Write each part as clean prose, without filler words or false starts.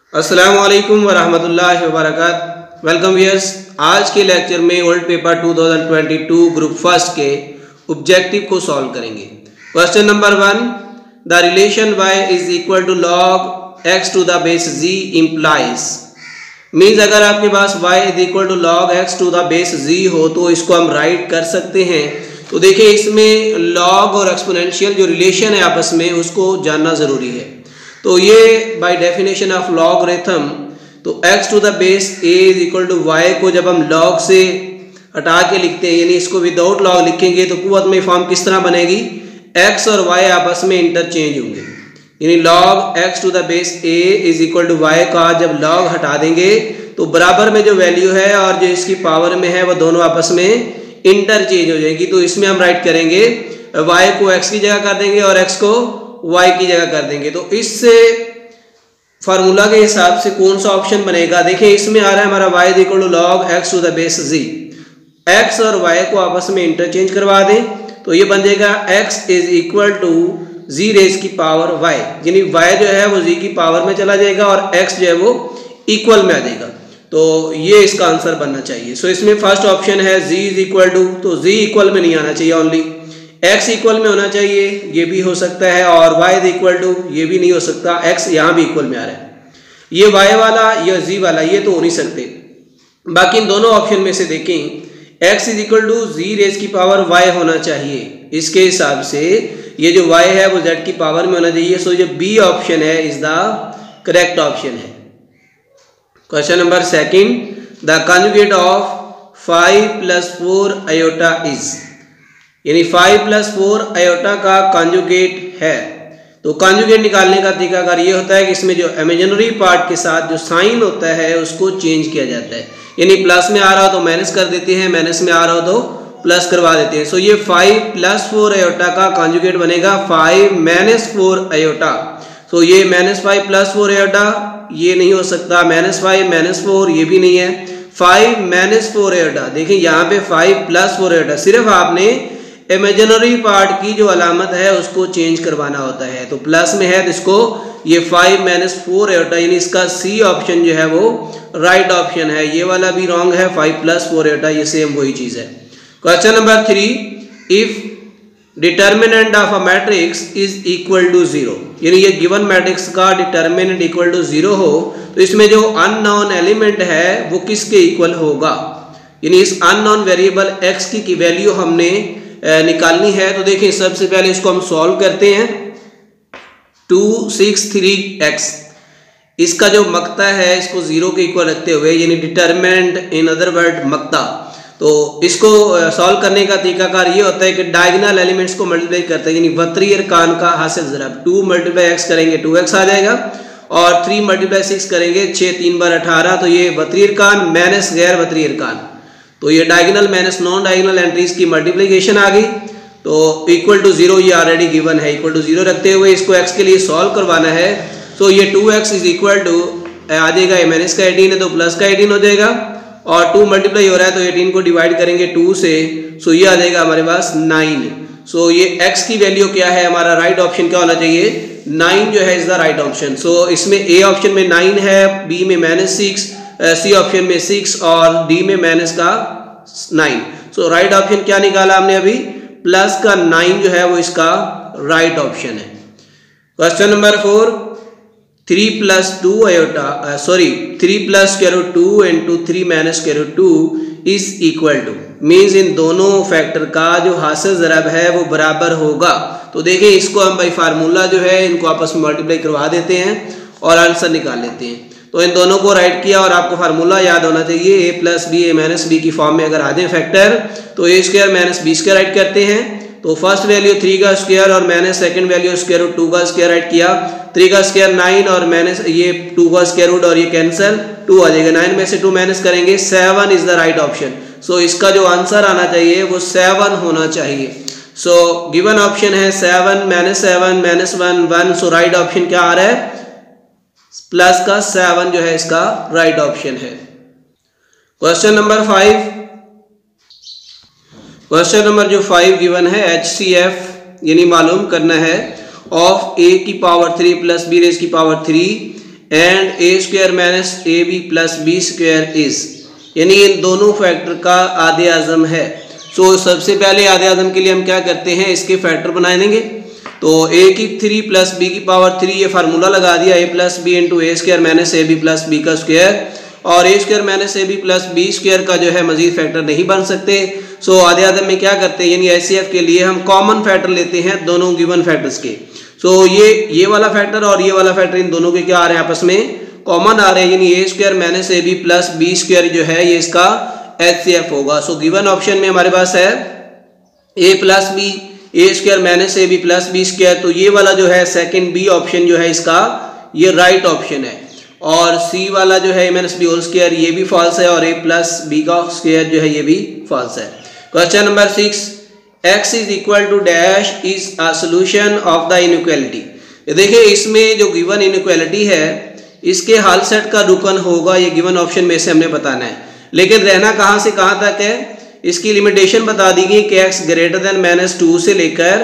अस्सलामु अलैकुम वरहमतुल्लाहि वबरकातुहू। Welcome viewers. आज के लेक्चर में ओल्ड पेपर 2022 ग्रुप फर्स्ट के ऑब्जेक्टिव को सॉल्व करेंगे। Question number 1, the relation y is equal to log x to the base z implies. Means अगर आपके पास y is equal to log x to the base z हो तो इसको हम राइट कर सकते हैं। तो देखिए इसमें log और एक्सपोनेंशियल जो रिलेशन है आपस में उसको जानना ज़रूरी है। तो ये बाय डेफिनेशन ऑफ लॉगरिथम, तो x to the base a is equal to y को जब हम log से हटा के लिखते हैं, यानी इसको विदाउट log लिखेंगे तो कुव्वत में फॉर्म किस तरह बनेगी, x और y आपस में इंटरचेंज होंगे। यानी log x to the base a is equal to y का जब log हटा देंगे तो बराबर में जो वैल्यू है और जो इसकी पावर में है वो दोनों आपस में इंटरचेंज हो जाएगी। तो इसमें हम राइट करेंगे y को x की जगह कर देंगे और x को y की जगह कर देंगे। तो इससे फार्मूला के हिसाब से कौन सा ऑप्शन बनेगा, देखिए इसमें आ रहा है हमारा y is equal to log x to the base z। x और y को आपस में इंटरचेंज करवा दें तो ये बन जाएगा x is equal to z raise की पावर y, यानी y जो है वो z की पावर में चला जाएगा और x जो है वो इक्वल में आ जाएगा। तो ये इसका आंसर बनना चाहिए। सो इसमें फर्स्ट ऑप्शन है z इज इक्वल टू, तो z इक्वल में नहीं आना चाहिए, ओनली x इक्वल में होना चाहिए, ये भी हो सकता है, और y इज इक्वल टू ये भी नहीं हो सकता, x यहाँ भी इक्वल में आ रहा है। ये y वाला या z वाला ये तो हो नहीं सकते। बाकी इन दोनों ऑप्शन में से देखें x is equal to z raise की पावर y होना चाहिए। इसके हिसाब से ये जो y है वो z की पावर में होना चाहिए। सो जो बी ऑप्शन है इज द करेक्ट ऑप्शन है। Question number 2, the conjugate of 5 + 4 iota is, यानी 5 + 4 आयोटा का कंजुगेट है। तो कंजुगेट निकालने का तरीकाकार ये होता है कि इसमें जो इमेजिनरी पार्ट के साथ जो साइन होता है उसको चेंज किया जाता है, यानी प्लस में आ रहा हो तो माइनस कर देते हैं, माइनस में आ रहा हो तो प्लस करवा देते हैं। सो ये 5 + 4 आयोटा का कंजुगेट बनेगा 5 - 4 आयोटा। सो ये -5 + 4 आयोटा ये नहीं हो सकता, -5 - 4 ये भी नहीं है, 5 - 4 आयोटा। देखिए यहाँ पे 5 + 4 आयोटा, सिर्फ आपने इमेजिनरी पार्ट की जो अलामत है उसको चेंज करवाना होता है। तो प्लस में है तो इसको ये 5 - 4 आयोटा, यानी इसका सी ऑप्शन जो है वो राइट ऑप्शन है। ये वाला भी रॉन्ग है, 5 + 4 आयोटा ये सेम वही चीज़ है। Question number 3, if determinant of a matrix is equal to 0, यानी ये गिवन मैट्रिक्स का डिटर्मिनेंट इक्वल टू 0 हो तो इसमें जो अननोन एलिमेंट है वो किसके इक्वल होगा, यानी इस अननोन वेरिएबल x की वैल्यू हमने निकालनी है। तो देखिए सबसे पहले इसको हम सॉल्व करते हैं। 263x, इसका जो मक्ता है इसको 0 के इक्वल रखते हुए, यानी डिटर्मिनेंट इन अदर वर्ड मक्ता। तो इसको सॉल्व करने का तरीकाकार ये होता है कि डायगोनल एलिमेंट्स को मल्टीप्लाई करते हैं, यानी वत्री अरकान का हासिल ज़रब। 2 × x करेंगे 2x आ जाएगा, और 3 × 6 करेंगे 6 3 बार 18, तो ये वत्री अरकान माइनस गैर वत्री अरकान। तो ये diagonal minus non diagonal entries की मल्टीप्लिकेशन आ गई। तो इक्वल टू 0 ये ऑलरेडी गिवन है, इक्वल टू 0 रखते हुए इसको x के लिए सॉल्व करवाना है। सो ये 2x इज इक्वल टू आ जाएगा, माइनस का 18 है तो प्लस का 18 हो जाएगा, और 2 मल्टीप्लाई हो रहा है तो 18 को डिवाइड करेंगे 2 से, सो ये आ जाएगा हमारे पास 9। सो ये x की वैल्यू क्या है, हमारा राइट ऑप्शन क्या होना चाहिए, 9 जो है is the right option. So इसमें a ऑप्शन में 9 है, b में -6, सी ऑप्शन में 6 और डी में माइनस का 9। सो राइट ऑप्शन क्या निकाला हमने अभी, प्लस का 9 जो है वो इसका राइट ऑप्शन है। Question number 4, 3 + 2 iota 3 + √2 × 3 - √2 is equal to, means इन दोनों फैक्टर का जो हासिल ज़रब है वो बराबर होगा। तो देखिए इसको हम भाई फार्मूला जो है इनको आपस में मल्टीप्लाई करवा देते हैं और आंसर निकाल लेते हैं। तो इन दोनों को राइट किया और आपको फार्मूला याद होना चाहिए, a + b a - b की फॉर्म में अगर आ जाए फैक्टर तो a² - b² राइट करते हैं। तो फर्स्ट वैल्यू 3 का स्क्वायर और माइनस सेकंड वैल्यू √2 का स्क्वायर राइट किया, 3 का स्क्वायर 9 और माइनस ये 2 का स्क्वायर रूट और ये कैंसिल 2 आ जाएगा, 9 में से 2 माइनस करेंगे 7 is the right option. So इसका जो आंसर आना चाहिए वो 7 होना चाहिए। सो गिवन ऑप्शन है 7 - 7 - 1 1। सो राइट ऑप्शन क्या आ रहा है, प्लस का 7 जो है इसका राइट ऑप्शन है। क्वेश्चन नंबर 5, क्वेश्चन नंबर जो 5 गिवन है HCF, यानी मालूम करना है ऑफ a की पावर 3 + b रेज की power 3 and a square minus a b plus b square is, यानी इन दोनों फैक्टर का आधे आज़म है। सो सबसे पहले आधे आज़म के लिए हम क्या करते हैं, इसके फैक्टर बना देंगे। तो a की 3 प्लस b की पावर 3 ये फार्मूला लगा दिया, a plus b into a square minus a b plus b का स्क्वायर, और a square minus a b plus b square का जो है मजीद फैक्टर नहीं बन सकते। सो आधे आधे में क्या करते हैं, यानी एचसीएफ के लिए हम कॉमन फैक्टर लेते हैं दोनों गिवन फैक्टर्स के। सो ये वाला फैक्टर और ये वाला फैक्टर इन दोनों के क्या आ रहे हैं, आपस में कॉमन आ रहे हैं, यानी a square minus a b plus b square जो है ये इसका एचसीएफ होगा। सो गिवन ऑप्शन में हमारे पास है a plus b a square minus a b plus b square, तो ये वाला जो है सेकंड बी ऑप्शन जो है इसका ये राइट ऑप्शन है। और सी वाला जो है a minus b whole square ये भी फॉल्स है, और ए प्लस बी का स्क्वायर जो है ये भी फॉल्स है। Question number 6, x is equal to dash is a solution of the inequality. देखिए इसमें जो गिवन इनइक्वालिटी है इसके हाल सेट का रुकन होगा, ये गिवन ऑप्शन में से हमने बताना है, लेकिन रहना कहाँ से कहाँ तक है, इसकी लिमिटेशन बता दी गई कि x ग्रेटर देन -2 से लेकर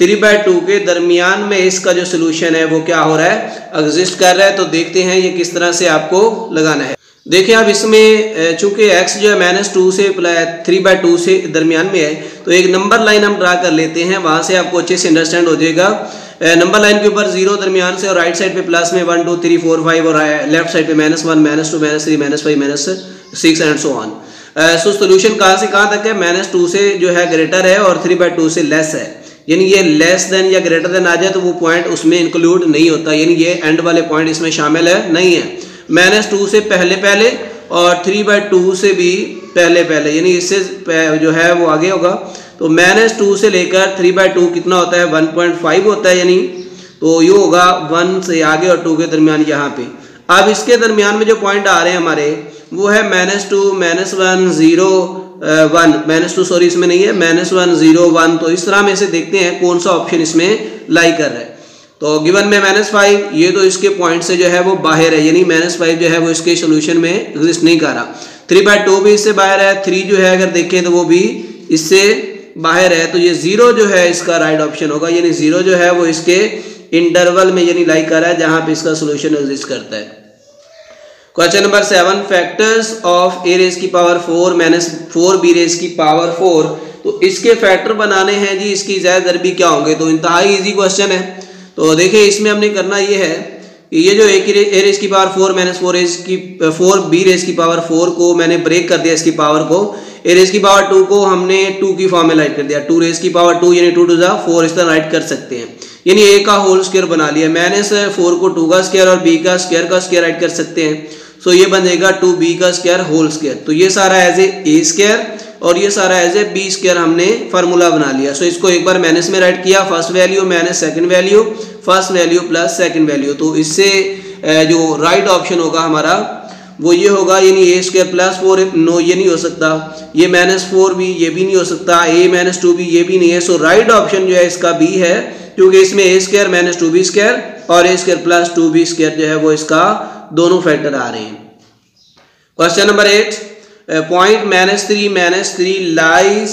3/2 के दरमियान में इसका जो सोल्यूशन है वो क्या हो रहा है, एग्जिस्ट कर रहा है। तो देखते हैं ये किस तरह से आपको लगाना है। देखिए अब इसमें चूंकि x जो है -2 से 3/2 से दरमियान में है, तो एक नंबर लाइन हम ड्रा कर लेते हैं, वहां से आपको अच्छे से अंडरस्टैंड हो जाएगा। नंबर लाइन के ऊपर 0 दरमियान से, और राइट साइड पे प्लस में 1 2 3 4 5, और लेफ्ट साइड पे -1 -2 -3 -5 -6 and so on. So solution कहाँ से कहाँ तक है, -2 से जो है ग्रेटर है और 3/2 से लेस है, यानी ये लेस देन या ग्रेटर देन आ जाए तो वो पॉइंट उसमें इंक्लूड नहीं होता, यानी ये एंड वाले पॉइंट इसमें शामिल है नहीं है। -2 से पहले पहले और 3/2 से भी पहले पहले, यानी इससे जो है वो आगे होगा। तो -2 से लेकर 3/2 कितना होता है, 1.5 होता है, यानी तो ये होगा 1 से आगे और 2 के दरमियान यहाँ पे। अब इसके दरमियान में जो पॉइंट आ रहे हैं हमारे वो है -2 -1 0 1 -2 सॉरी इसमें नहीं है, -1 0 1। तो इस तरह में से देखते हैं कौन सा ऑप्शन इसमें लाई कर रहा है। तो गिवन में -5 ये तो इसके पॉइंट से जो है वो बाहर है, यानी -5 जो है वो इसके सोल्यूशन में एग्जिस्ट नहीं कर रहा। 3/2 भी इससे बाहर है, 3 जो है अगर देखें तो वो भी इससे बाहर है, तो ये 0 जो है इसका राइट ऑप्शन होगा, यानी 0 जो है वो इसके इंटरवल में यानी लाई कर रहा है जहां पे इसका सोल्यूशन एग्जिस्ट करता है। Question number 7, factors of a raise की पावर 4 माइनस 4b रेज़ की पावर 4। तो इसके फैक्टर बनाने हैं जी, इसकी ज़ायद दरबी क्या होंगे, तो इंतहाई इजी क्वेश्चन है। तो देखिए इसमें हमने करना ये है कि ये जो a रेज़ की पावर 4 माइनस 4b रेज़ की पावर 4 को मैंने ब्रेक कर दिया, इसकी पावर को a रेज़ की पावर 2 को हमने 2 की फॉर्म में राइट कर दिया, 2 रेज़ की पावर 2 यानी 2 टू द 4 इस तरह राइट कर सकते हैं, यानी a का होल स्क्वायर बना लिया। -4 को 2 का स्क्वायर और b का स्क्वायर राइट कर सकते हैं। सो ये बन जाएगा 2b का स्क्वायर होल स्क्वायर। तो ये सारा एज ए स्क्वायर और ये सारा एज ए बी स्क्वायर हमने फार्मूला बना लिया। सो इसको एक बार माइनस में राइट किया, first value minus second value, first value plus second value. तो इससे जो राइट ऑप्शन होगा हमारा वो ये होगा, यानी ए स्क्वायर प्लस 4 नो ये नहीं हो सकता, ये -4 भी ये भी नहीं हो सकता, a -2 भी ये भी नहीं है। सो राइट ऑप्शन जो है इसका बी है, क्योंकि इसमें a square minus 2b square और a square plus 2b square जो है वो इसका दोनों फैक्टर आ रहे हैं। Question number 8, point -3 lies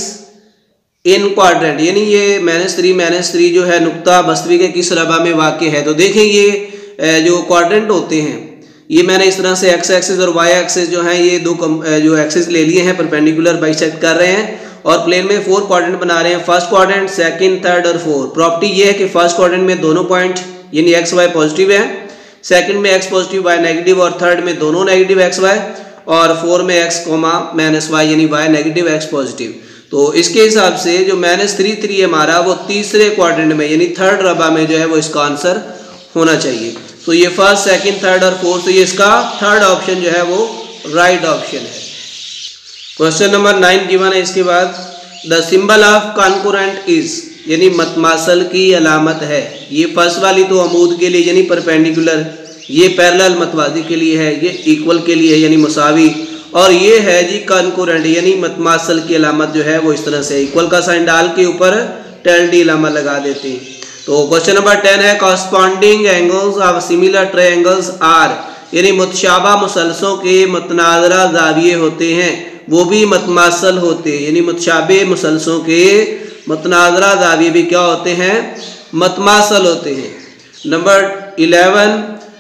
in quadrant, यानी ये -3 जो है नुक्ता बस्तवी के किस रबा में वाक़ है। तो देखें ये जो क्वाड्रेंट होते हैं ये मैंने इस तरह से x एक्सिस और y एक्सिस जो है ये दो जो एक्सिस ले लिए हैं, परपेंडिकुलर बाइसेक्ट कर रहे हैं और प्लेन में 4 क्वाड्रेंट बना रहे हैं, फर्स्ट क्वाड्रेंट, सेकंड, थर्ड और 4। प्रॉपर्टी ये है कि फर्स्ट क्वाड्रेंट में दोनों पॉइंट यानी x y पॉजिटिव है, सेकंड में x पॉजिटिव y नेगेटिव और थर्ड में दोनों नेगेटिव x y, और 4 में x, -y यानी y नेगेटिव x पॉजिटिव। तो इसके हिसाब से जो -3 हमारा वो तीसरे क्वाड्रेंट में यानी थर्ड रबा में जो है वो इसका आंसर होना चाहिए। तो ये फर्स्ट, सेकंड, थर्ड और फोर्थ, तो ये इसका थर्ड ऑप्शन जो है वो राइट ऑप्शन है। क्वेश्चन नंबर 9 गिवन है, इसके बाद the symbol of concurrent is, यानी मतमासल की अलामत है। ये फर्स्ट वाली तो अमूद के लिए यानी परपेंडिकुलर, ये पैरेलल मतवाजी के लिए है, ये इक्वल के लिए है यानी मुसावी, और ये है जी कॉन्करेंट यानी मतमासल की अलामत जो है वो इस तरह से इक्वल का साइन डाल के ऊपर टिल्डे अलामत लगा देते हैं। तो क्वेश्चन नंबर 10 है, corresponding angles of similar triangles are, यानी मुतशाबा मुसलसलों के मुतनाज़रा ज़ाविये होते हैं, वो भी मतमासल होते हैं, यानी मुतशाबे मुसलसलों के मुतनाज़रा ज़ाविये भी क्या होते हैं, मतमासल होते हैं। Number 11,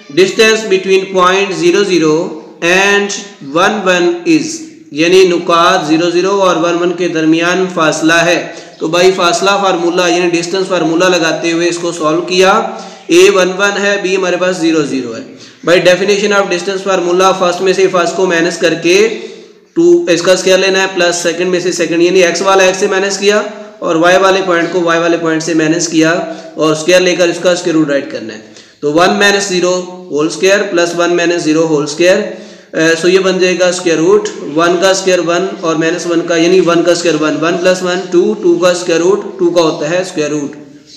distance between point 0 0 and 1 1 is, यानी नुकात 0 0 और 1 1 के दरमियान फासला है। तो भाई फासला फार्मूला यानी डिस्टेंस फार्मूला लगाते हुए इसको सॉल्व किया। a 1 1 है, b हमारे पास 0 0 है। भाई definition of distance formula, first में से फर्स्ट को माइनस करके 2 इसका स्क्वायर लेना है, प्लस सेकंड में से सेकंड यानी x वाला x से माइनस किया और y वाले पॉइंट को y वाले पॉइंट से माइनस किया और स्क्वायर लेकर इसका स्क्वायर रूट राइट करना है। तो 1 - 0 whole square plus 1 - 0 whole square, so ये बन जाएगा स्क्वायर रूट 1 का स्क्वायर 1 और -1 का यानी 1 का स्क्वायर 1, 1 + 1 2, 2 का स्क्वायर रूट 2 का होता है स्क्वायर रूट।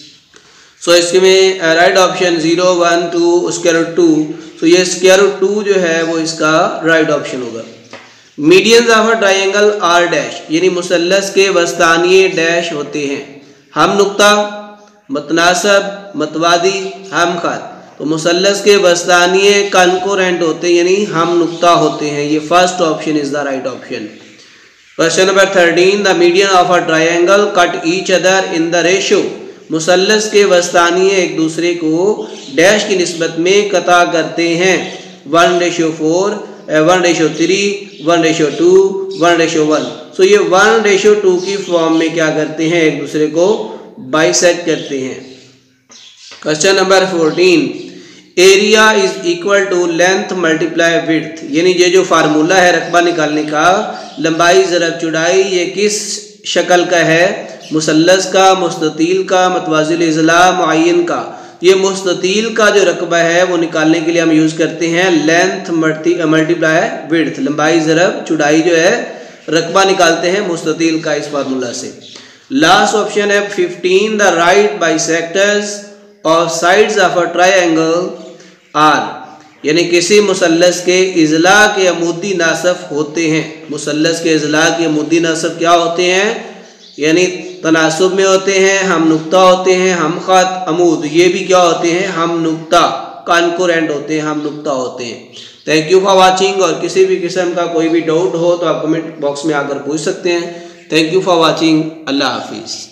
सो इसके में right option 0 1 2 square root 2, so ये स्क्वायर रूट 2 जो है वो इसका राइट ऑप्शन होगा। Medians of a triangle are dash, यानी मुसल्लस के वस्तानिये डैश होते हैं। हम नुक्ता, मतनासब, मतवादी, हम खत। तो मुसल्लस के वस्तानिये कॉन्कोरेंट होते हैं यानी हम नुक्ता होते हैं। ये first option is the right option. Question number 13, the median of a triangle cut each other in the ratio. मुसल्लस के वस्तानिये एक दूसरे को डैश की निस्बत में कता करते हैं 1:4, 1:3, 1:2, 1:1। सो ये 1:2 की फॉर्म में क्या करते हैं, एक दूसरे को बाइसेक्ट करते हैं। Question number 14, area is equal to length multiply width, यानी ये जो फार्मूला है रकबा निकालने का, लंबाई ज़रब चौड़ाई, ये किस शक्ल का है, मुसल्लस का, मुस्ततील का, मतवाजिल इज़ला, मुअय्यन का। ये मुस्ततील का जो रकबा है वो निकालने के लिए हम यूज़ करते हैं लेंथ मल्टीप्लाई विड्थ, लंबाई ज़रब चौड़ाई जो है रकबा निकालते हैं मुस्ततील का इस फार्मूला से। लास्ट ऑप्शन है 15, the right bisectors of sides of a triangle are, यानी किसी मुसल्लस के इज़ला के अमूदी नासफ होते हैं। मुसल्लस के इज़ला के अमूदी नासफ क्या होते हैं, यानी तनासुब में होते हैं, हम नुक्ता होते हैं, हम खत, अमूद, ये भी क्या होते हैं, हम नुक्ता, कॉन्कोरेंट होते हैं, हम नुक्ता होते हैं। थैंक यू फॉर वाचिंग, और किसी भी किस्म का कोई भी डाउट हो तो आप कमेंट बॉक्स में आकर पूछ सकते हैं। थैंक यू फॉर वाचिंग, अल्लाह हाफिज़।